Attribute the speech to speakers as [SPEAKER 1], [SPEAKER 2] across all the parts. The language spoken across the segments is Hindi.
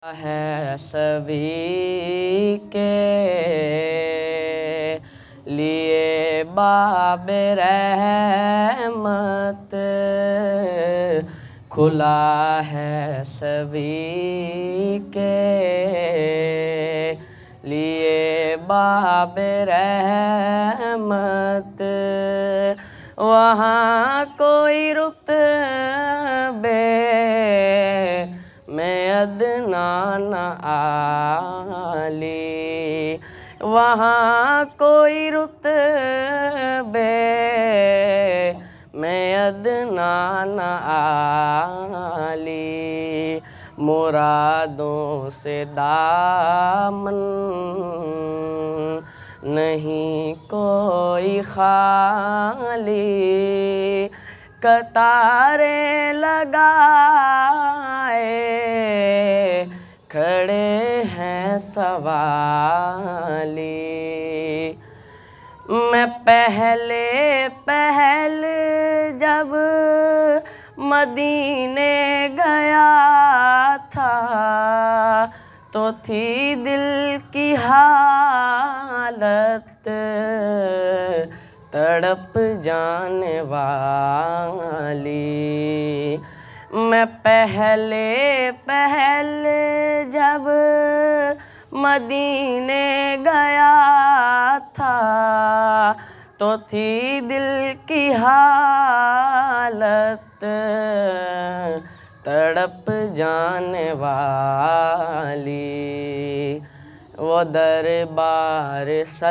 [SPEAKER 1] है सभी के लिए बाब रहमत, खुला है सभी के लिए बाब रहमत। वहाँ कोई रुतबे में अदना न आली, वहाँ कोई रुतबे में अदना न आली। मुरादों से दामन नहीं कोई खाली, कतारें लगाए खड़े हैं सवाली। मैं पहले जब मदीने गया था तो थी दिल की हालत तड़प जाने वाली। मैं पहले जब मदीने गया था तो थी दिल की हालत तड़प जाने वाली। वो दरबार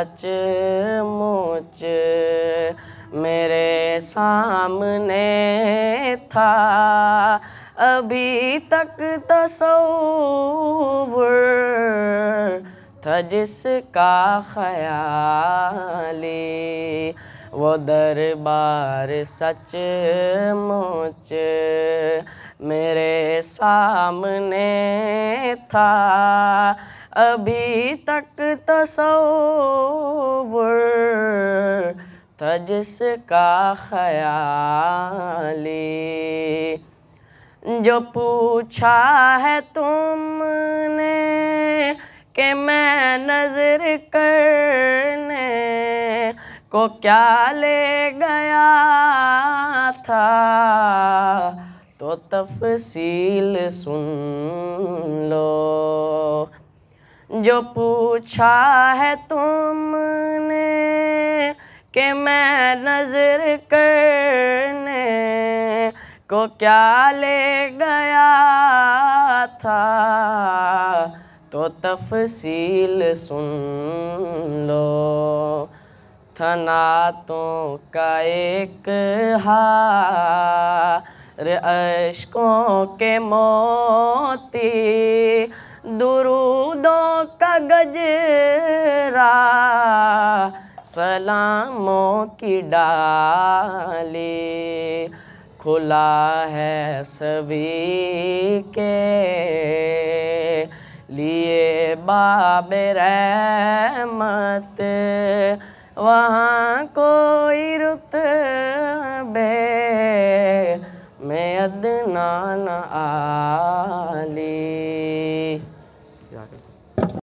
[SPEAKER 1] सचमुच मेरे सामने था, अभी तक तसव्वुर था जिसका ख़याली। वो दरबार सचमुच मेरे सामने था, अभी तक तसव्वुर था जिसका ख़याली। जो पूछा है तुमने कि मैं नज़र करने को क्या ले गया था, तो तफ़सील सुन लो। जो पूछा है तुमने कि मैं नज़र करने को क्या ले गया था, तो तफ़सील सुन लो। था नातों का एक हार अश्कों के मोती, दुरूदों का गजरा सलामों की डाली। खुला है सभी के लिए बाब रहमत, वहाँ कोई रुतबे में अदना न आली।